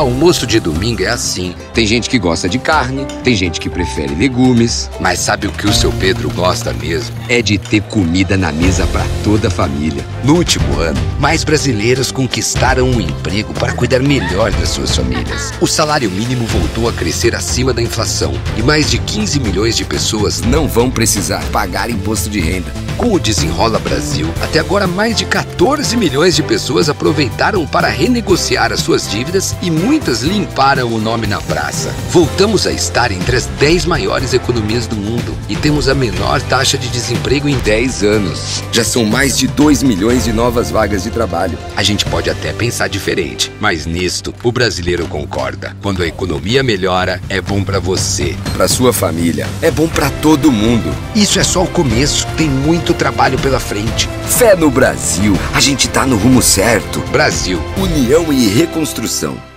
Almoço de domingo é assim. Tem gente que gosta de carne, tem gente que prefere legumes. Mas sabe o que o seu Pedro gosta mesmo? É de ter comida na mesa para toda a família. No último ano, mais brasileiros conquistaram um emprego para cuidar melhor das suas famílias. O salário mínimo voltou a crescer acima da inflação e mais de 15 milhões de pessoas não vão precisar pagar imposto de renda. Com o Desenrola Brasil, até agora mais de 14 milhões de pessoas aproveitaram para renegociar as suas dívidas e muitas limparam o nome na praça. Voltamos a estar entre as 10 maiores economias do mundo e temos a menor taxa de desemprego em 10 anos. Já são mais de 2 milhões de novas vagas de trabalho. A gente pode até pensar diferente, mas nisto o brasileiro concorda. Quando a economia melhora, é bom para você, para sua família, é bom para todo mundo. Isso é só o começo, tem muito trabalho pela frente. Fé no Brasil, a gente tá no rumo certo. Brasil, união e reconstrução.